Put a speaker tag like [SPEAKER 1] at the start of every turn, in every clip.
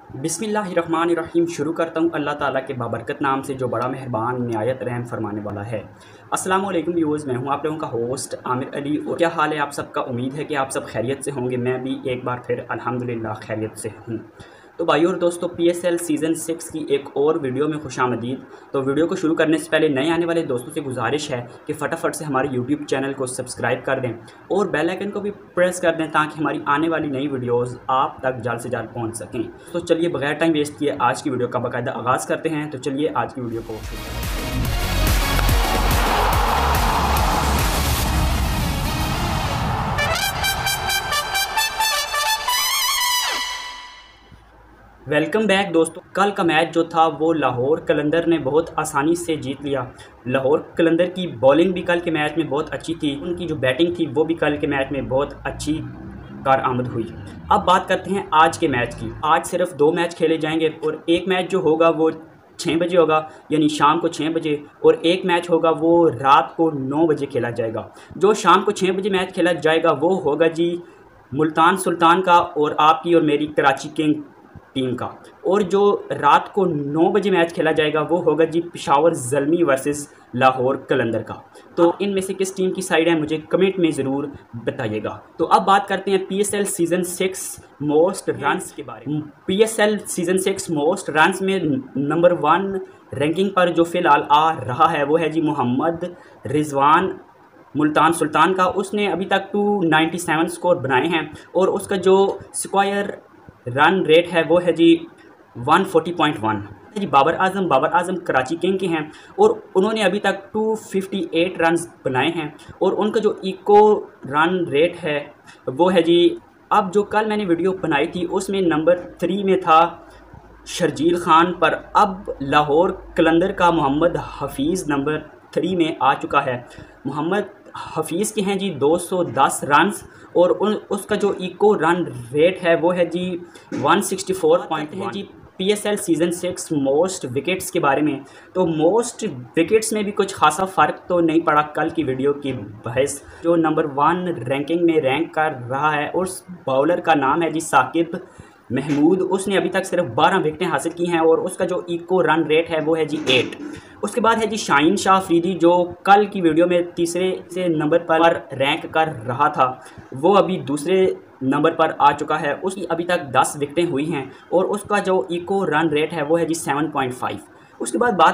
[SPEAKER 1] बिस्मिल्लाहिर्रहमानिर्रहीम। शुरू करता हूँ अल्लाह ताला के बाबरकत नाम से जो बड़ा मेहरबान निहायत रहम फरमाने वाला है। अस्सलाम वालेकुम व्यूअर्स, मैं हूँ आप लोगों का होस्ट आमिर अली। और क्या हाल है आप सबका? उम्मीद है कि आप सब खैरियत से होंगे। मैं भी एक बार फिर अल्हम्दुलिल्लाह खैरियत से हूँ। तो भाइयों और दोस्तों, PSL सीज़न 6 की एक और वीडियो में खुशामदीद। तो वीडियो को शुरू करने से पहले नए आने वाले दोस्तों से गुजारिश है कि फटाफट से हमारे YouTube चैनल को सब्सक्राइब कर दें और बेल आइकन को भी प्रेस कर दें ताकि हमारी आने वाली नई वीडियोस आप तक जल्द से जल्द पहुंच सकें। तो चलिए बगैर टाइम वेस्ट किए आज की वीडियो का बाकायदा आगाज़ करते हैं। तो चलिए आज की वीडियो को शुरू करते हैं। वेलकम बैक दोस्तों। कल का मैच जो था वो लाहौर कलंदर ने बहुत आसानी से जीत लिया। लाहौर कलंदर की बॉलिंग भी कल के मैच में बहुत अच्छी थी, उनकी जो बैटिंग थी वो भी कल के मैच में बहुत अच्छी कारआमद हुई। अब बात करते हैं आज के मैच की। आज सिर्फ 2 मैच खेले जाएंगे और एक मैच जो होगा वो 6 बजे होगा, यानी शाम को 6 बजे, और एक मैच होगा वो रात को 9 बजे खेला जाएगा। जो शाम को 6 बजे मैच खेला जाएगा वो होगा जी मुल्तान सुल्तान का और आपकी और मेरी कराची किंग टीम का, और जो रात को 9 बजे मैच खेला जाएगा वो होगा जी पेशावर ज़ल्मी वर्सेस लाहौर कलंदर का। तो इनमें से किस टीम की साइड है मुझे कमेंट में ज़रूर बताइएगा। तो अब बात करते हैं PSL सीज़न 6 मोस्ट रन्स के बारे में। PSL सीज़न 6 मोस्ट रन्स में नंबर 1 रैंकिंग पर जो फ़िलहाल आ रहा है वो है जी मोहम्मद रिजवान मुल्तान सुल्तान का। उसने अभी तक 297 स्कोर बनाए हैं और उसका जो स्क्वायर रन रेट है वो है जी 140.1 जी। बाबर आजम कराची किंग के हैं और उन्होंने अभी तक 258 रन्स बनाए हैं और उनका जो इको रन रेट है वो है जी। अब जो कल मैंने वीडियो बनाई थी उसमें नंबर 3 में था शर्जील खान, पर अब लाहौर कलंदर का मोहम्मद हफीज़ नंबर 3 में आ चुका है। मोहम्मद हफीज़ के हैं जी 210 रन्स और उसका जो इको रन रेट है वो है जी 164.1 है जी। PSL सीज़न 6 मोस्ट विकेट्स के बारे में, तो मोस्ट विकेट्स में भी कुछ खासा फ़र्क तो नहीं पड़ा कल की वीडियो की बहस। जो नंबर 1 रैंकिंग में रैंक कर रहा है उस बाउलर का नाम है जी साकिब महमूद। उसने अभी तक सिर्फ 12 विकेटें हासिल की हैं और उसका जो इको रन रेट है वो है जी 8। उसके बाद है जी शाहीन शाह अफरीदी, जो कल की वीडियो में तीसरे से नंबर पर रैंक कर रहा था, वो अभी दूसरे नंबर पर आ चुका है। उसकी अभी तक 10 विकेटें हुई हैं और उसका जो इको रन रेट है वो है जी 7.5। उसके बाद बात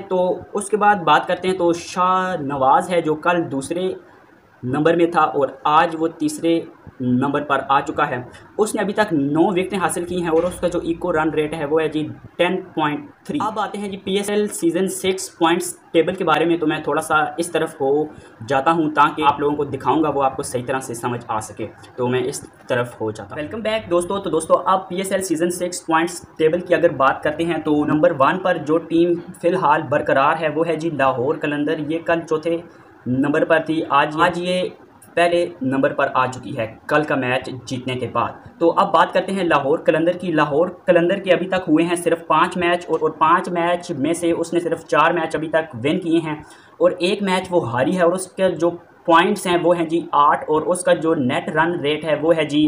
[SPEAKER 1] करते हैं तो शाह नवाज़ है जो कल दूसरे नंबर में था और आज वो तीसरे नंबर पर आ चुका है। उसने अभी तक 9 विकेटें हासिल की हैं और उसका जो इको रन रेट है वो है जी 10.3। अब आते हैं जी PSL सीज़न 6 पॉइंट्स टेबल के बारे में। तो मैं थोड़ा सा इस तरफ हो जाता हूं ताकि आप लोगों को दिखाऊंगा वो आपको सही तरह से समझ आ सके, तो मैं इस तरफ हो जाता हूं। वेलकम बैक दोस्तों। तो दोस्तों अब PSL सीज़न 6 पॉइंट्स टेबल की अगर बात करते हैं तो नंबर 1 पर जो टीम फ़िलहाल बरकरार है वो है जी लाहौर कलंदर। ये कल चौथे नंबर पर थी, आज ये पहले नंबर पर आ चुकी है कल का मैच जीतने के बाद। तो अब बात करते हैं लाहौर कलंदर की। लाहौर कलंदर के अभी तक हुए हैं सिर्फ 5 मैच और 5 मैच में से उसने सिर्फ 4 मैच अभी तक विन किए हैं और एक मैच वो हारी है और उसके जो पॉइंट्स हैं वो हैं जी 8 और उसका जो नेट रन रेट है वो है जी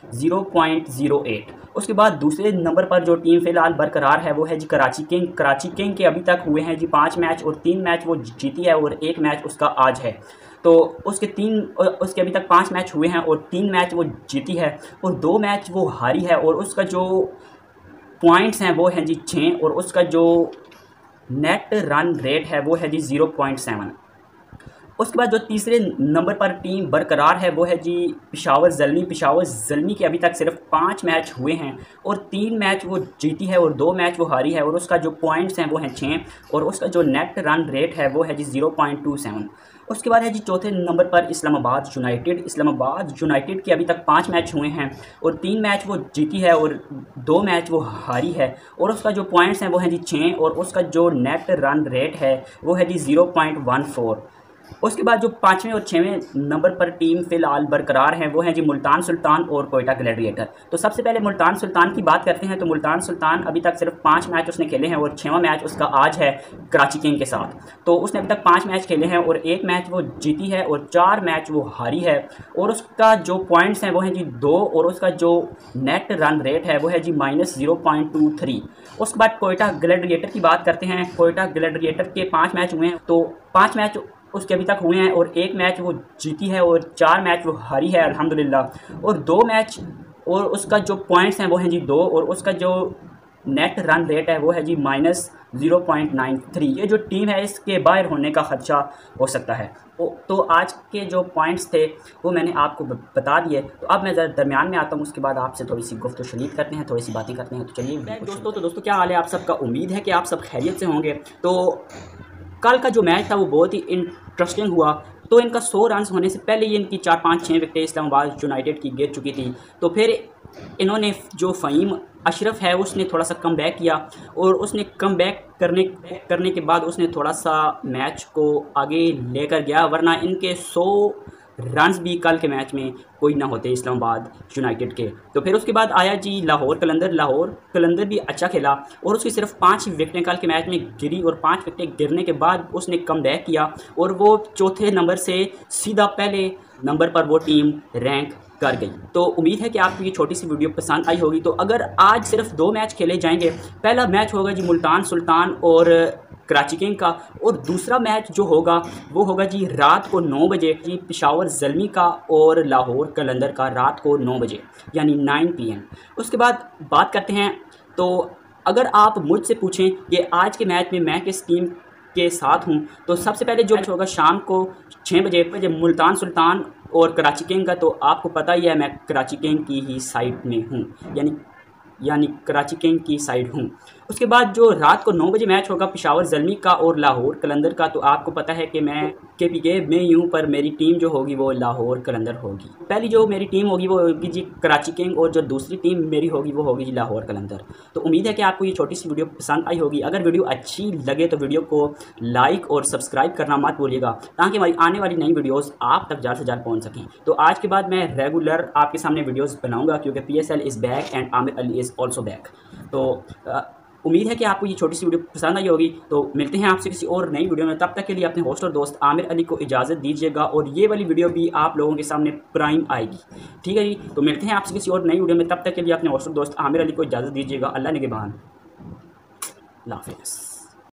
[SPEAKER 1] 0.08। उसके बाद दूसरे नंबर पर जो टीम फ़िलहाल बरकरार है वो है जी कराची किंग। कराची किंग के अभी तक हुए हैं जी 5 मैच और 3 मैच वो जीती है और एक मैच उसका आज है। तो उसके अभी तक 5 मैच हुए हैं और 3 मैच वो जीती है और 2 मैच वो हारी है और उसका जो पॉइंट्स हैं वो हैं जी 6 और उसका जो नेट रन रेट है वो है जी 0.7। उसके बाद जो तीसरे नंबर पर टीम बरकरार है वो है जी पेशावर ज़ल्मी के अभी तक सिर्फ 5 मैच हुए हैं और 3 मैच वो जीती है और 2 मैच वो हारी है और उसका जो पॉइंट्स हैं वो हैं 6 और उसका जो नेट रन रेट है वो है जी 0.27। उसके बाद है जी चौथे नंबर पर इस्लामाबाद यूनाइटेड के अभी तक 5 मैच हुए हैं और 3 मैच वो जीती है और 2 मैच वो हारी है और उसका जो पॉइंट्स हैं वो हैं जी 6 और उसका जो नेट रन रेट है वो है जी 0.14। उसके बाद जो 5वें और 6वें नंबर पर टीम फ़िलहाल बरकरार हैं वो हैं जी मुल्तान सुल्तान और कोयटा ग्लैडिएटर। तो सबसे पहले मुल्तान सुल्तान की बात करते हैं। तो मुल्तान सुल्तान अभी तक सिर्फ 5 मैच उसने खेले हैं और 6वां मैच उसका आज है कराची किंग के साथ। तो उसने अभी तक 5 मैच खेले हैं और 1 मैच वो जीती है और 4 मैच वो हारी है। और उसका जो पॉइंट्स हैं वो हैं जी 2 और उसका जो नेट रन रेट है वो है जी -0.23। उसके बाद कोयटा ग्लैडिएटर की बात करते हैं। कोयटा ग्लैडिएटर के 5 मैच हुए हैं, तो 5 मैच उसके अभी तक हुए हैं और 1 मैच वो जीती है और 4 मैच वो हारी है अल्हम्दुलिल्लाह। और 2 मैच और उसका जो पॉइंट्स हैं वो हैं जी 2 और उसका जो नेट रन रेट है वो है जी -0.93। ये जो टीम है इसके बाहर होने का खदशा हो सकता है। तो आज के जो पॉइंट्स थे वो मैंने आपको बता दिए। तो अब मैं ज़रा दरमियान में आता हूँ, उसके बाद आपसे थोड़ी सी गुफ्तगू शनीद करते हैं, थोड़ी सी बातें करते हैं। तो चलिए दोस्तों क्या हाल है आप सबका। उम्मीद है कि आप सब खैरियत से होंगे। तो कल का जो मैच था वो बहुत ही इंटरेस्टिंग हुआ। तो इनका 100 रन होने से पहले ही इनकी 4, 5, 6 विकेटें इस्लामाबाद यूनाइटेड की गिर चुकी थी। तो फिर इन्होंने जो फ़हीम अशरफ है उसने थोड़ा सा कम बैक किया और उसने कम बैक करने के बाद उसने थोड़ा सा मैच को आगे लेकर गया, वरना इनके 100 रन्स भी कल के मैच में कोई ना होते इस्लामाबाद यूनाइटेड के। तो फिर उसके बाद आया जी लाहौर कलंदर भी अच्छा खेला और उसकी सिर्फ 5 विकेटें कल के मैच में गिरी और 5 विकेटें गिरने के बाद उसने कम बैक किया और वो चौथे नंबर से सीधा पहले नंबर पर वो टीम रैंक कर गई। तो उम्मीद है कि आपको ये छोटी सी वीडियो पसंद आई होगी। तो अगर आज सिर्फ 2 मैच खेले जाएंगे, पहला मैच होगा जी मुल्तान सुल्तान और कराची किंग का और दूसरा मैच जो होगा वो होगा जी रात को 9 बजे जी पेशावर ज़ल्मी का और लाहौर कलंदर का रात को 9 बजे यानी 9 PM। उसके बाद बात करते हैं। तो अगर आप मुझसे पूछें कि आज के मैच में मैं किस टीम के साथ हूं, तो सबसे पहले जो मैच होगा शाम को 6 बजे मुल्तान सुल्तान और कराची किंग का। तो आपको पता ही है मैं कराची किंग की ही साइड में हूं, यानी कराची किंग की साइड हूं। उसके बाद जो रात को 9 बजे मैच होगा पेशावर ज़ल्मी का और लाहौर कलंदर का। तो आपको पता है कि मैं KPK में ही हूँ, पर मेरी टीम जो होगी वो लाहौर कलंदर होगी। पहली जो मेरी टीम होगी वो होगी जी कराची किंग और जो दूसरी टीम मेरी होगी वो होगी जी लाहौर कलंदर। तो उम्मीद है कि आपको ये छोटी सी वीडियो पसंद आई होगी। अगर वीडियो अच्छी लगे तो वीडियो को लाइक और सब्सक्राइब करना मत भूलिएगा, ताकि हमारी आने वाली नई वीडियोज़ आप तक ज़्यादा से ज़्यादा पहुँच सकें। तो आज के बाद मैं रेगुलर आपके सामने वीडियोज़ बनाऊँगा, क्योंकि PSL is back and Aamir Ali is also back. तो उम्मीद है कि आपको ये छोटी सी वीडियो पसंद आई होगी। तो मिलते हैं आपसे किसी और नई वीडियो में। तब तक के लिए अपने होस्ट और दोस्त आमिर अली को इजाज़त दीजिएगा और ये वाली वीडियो भी आप लोगों के सामने प्राइम आएगी, ठीक है जी। तो मिलते हैं आपसे किसी और नई वीडियो में। तब तक के लिए अपने होस्ट और दोस्त आमिर अली को इजाज़त दीजिएगा। अल्लाह निगहबान। अल्लाह हाफ़िज़।